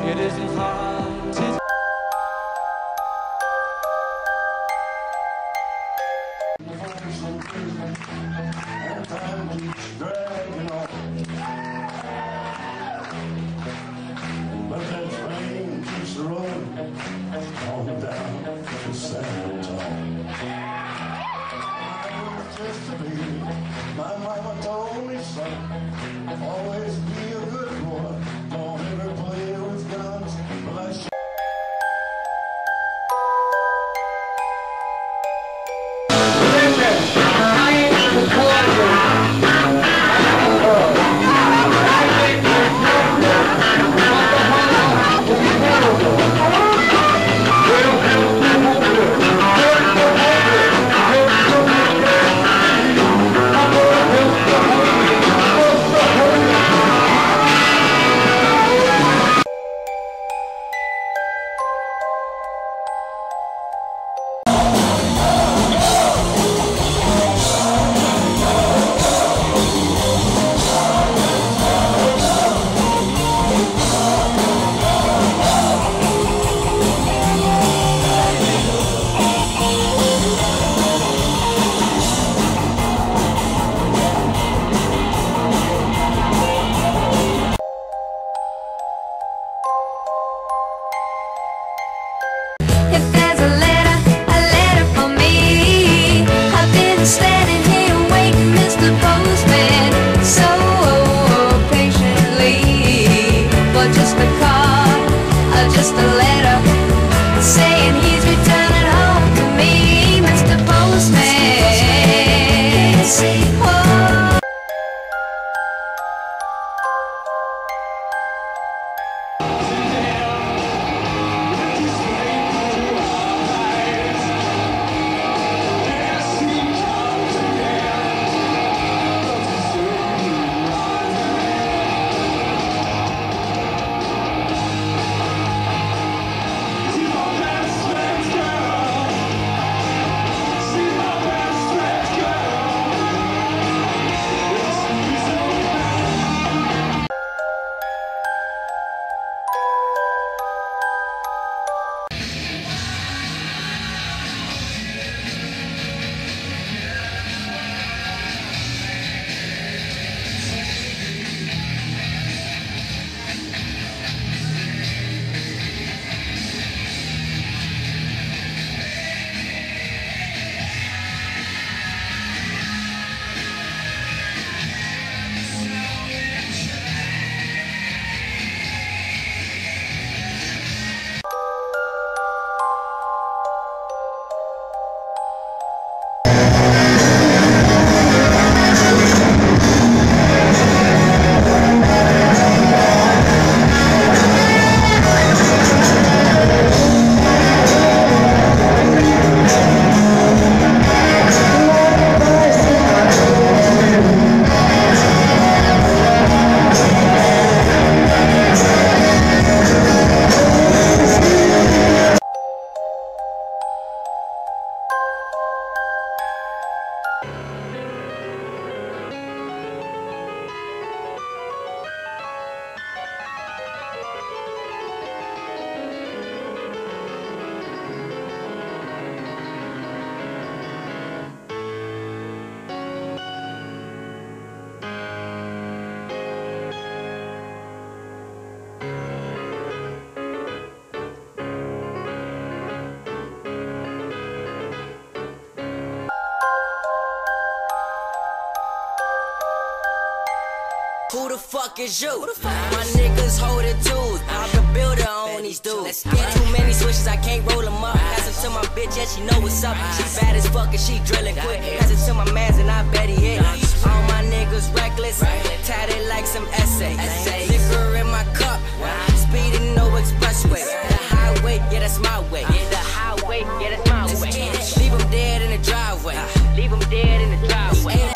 It isn't hard to and time keeps dragging on. But that train keeps rolling on down to San Antonio. I was just a baby. My mama told me, son, always be a good boy. Don't ever play with guns. But I just a letter saying he's returning home to me, Mr. Postman. Oh. Who the fuck is you? My niggas hold it too. I'm the builder on these dudes. Too many switches, I can't roll them up. Pass it to my bitch, yeah, she know what's up. She bad as fuck and she drilling quick. Pass it to my mans and I bet he hit. All my niggas reckless, tatted like some essays. Liquor in my cup, speeding over expressway. The highway, yeah, that's my way. The highway, yeah, that's my way. Leave him dead in the driveway. Leave him dead in the driveway.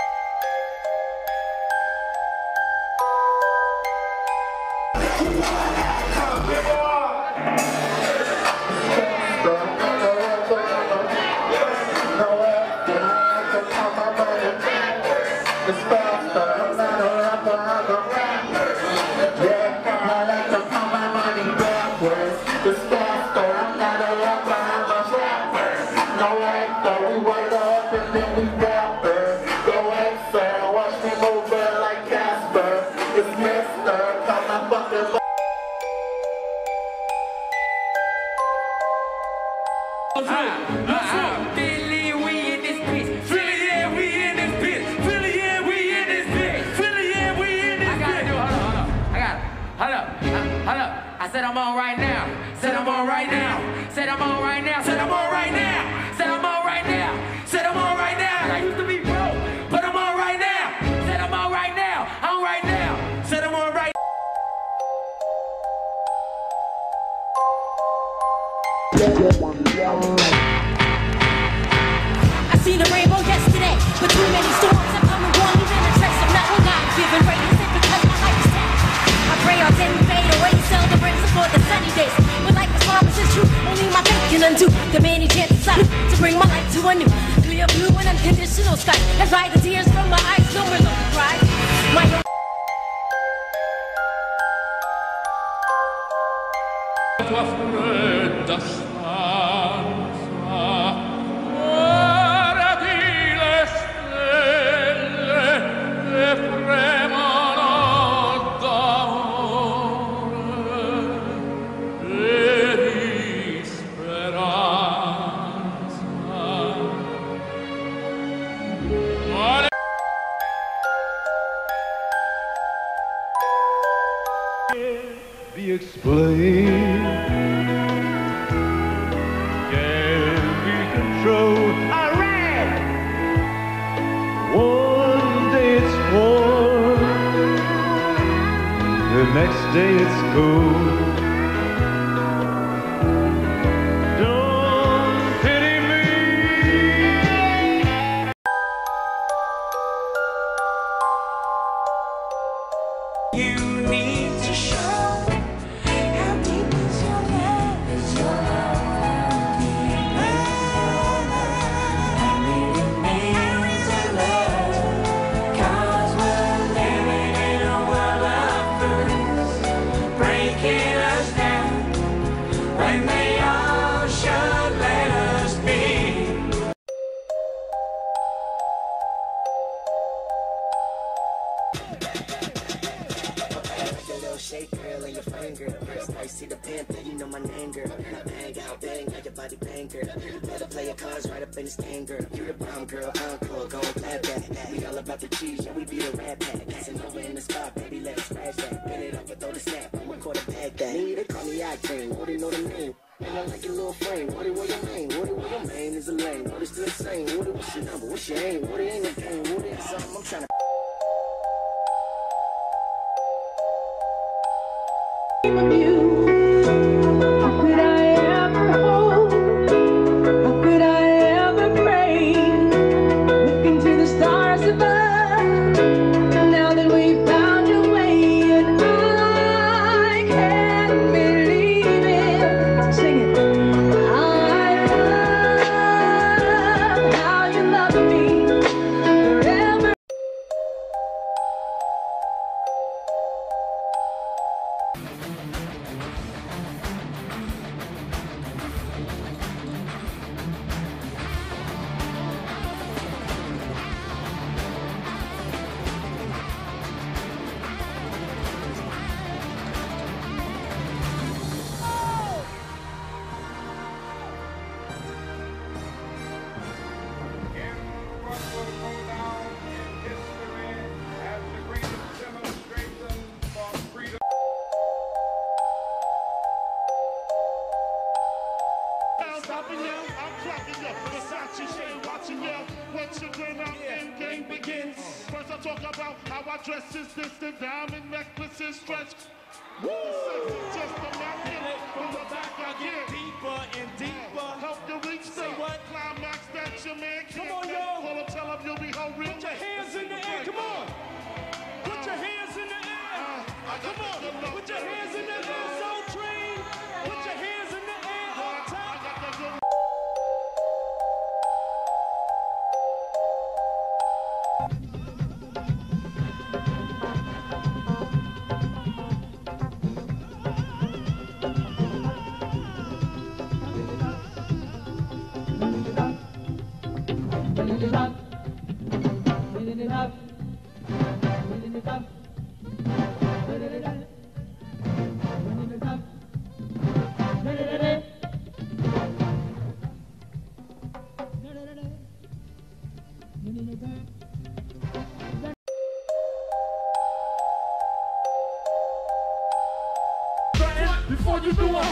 Yeah, I like to count my money back. Let's roll. Philly, we in this bitch. Philly, yeah, we in this bitch. Philly, yeah, we in this bitch. Philly, yeah, we in this bitch. I gotta do it. Hold up. I got it. Hold up. I said I'm on right now. Said I'm on right now. Said I'm on right now. Said I'm on right now. Said I'm on right now. Said I'm on right now. I used to be broke, but I'm on right now. Said I'm on right now. I'm right now. Said I'm on right. I seen a rainbow yesterday, but too many storms have come and gone, leaving a trace of not one God given rain. Is it because my life is tapped? I pray our day fade away, celebrate for the sunny days. But like the promise is true, only my faith can undo the many chances I to bring my life to a new clear blue and unconditional sky. As dry the tears from my eyes, no more looking cry. My tua fredda stanza, guardi le stelle che fremono d'amore e di speranza. Ma be explained, can't be controlled. Alright! One day it's warm, the next day it's cold. Don't pity me. You need to show how deep is your love, is your love for me. I really need to love, 'cause we're living in a world of fools, breaking us down when they all should let us be. Shake girl and your friend girl. First I see the panther, you know my name girl. Bang out, bang out your body bang girl. Better play your cards right up in the stand girl. You the bomb girl, encore, go and clap that. We all about the cheese, yeah we be the rat pack. Dancing over in the spot, baby let's scratch that. Pin it up and throw the snap, I'ma quarterback that. Me, they call me Octane, what do you know the name? And I like your little frame, what do your name? What do your name is a lane? What is still the same? What's your number? What's your aim? What ain't a game? What is something I'm trying to of you. How could I ever hope? How could I ever pray? Look into the stars above. Now that we found a way, and I can't believe it. Sing it. I love how you love me forever. Stopping you, I'm clocking you. Versace shade watching you. Once you turn out, end game begins. First I talk about how I dress is this, the diamond necklaces stretch. Woo! This is just a magnet. From the back I get deeper and deeper. Help you reach the climax that your man can't. Come on, y'all. Tell him you'll be home real. Put your hands in the air. Come on. Put your hands in the air. Come on. Put your hands in the air. Soul Train. Put your hands in the air. Up top.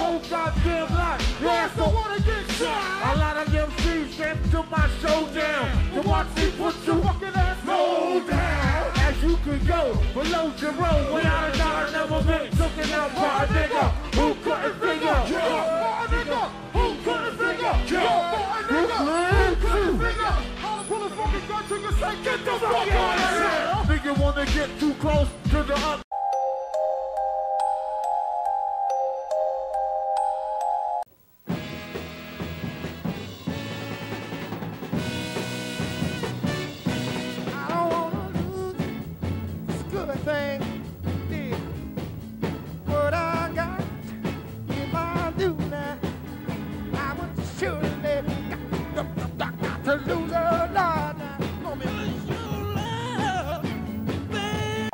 whole goddamn lot. Your ass don't wanna get shot. A lot of MCs came to my showdown to watch me put your fucking ass low down. As you could go below zero without a dollar, never been taken out by a nigga who couldn't figure. Who couldn't figure? Who couldn't figure? Pull a fucking gun to your side, get the fuck out of here! Nigga wanna get too close to the up. I don't wanna lose this good thing. Yeah. What I got, if I do now, I would surely got to lose a lot. Let me lose your love, baby.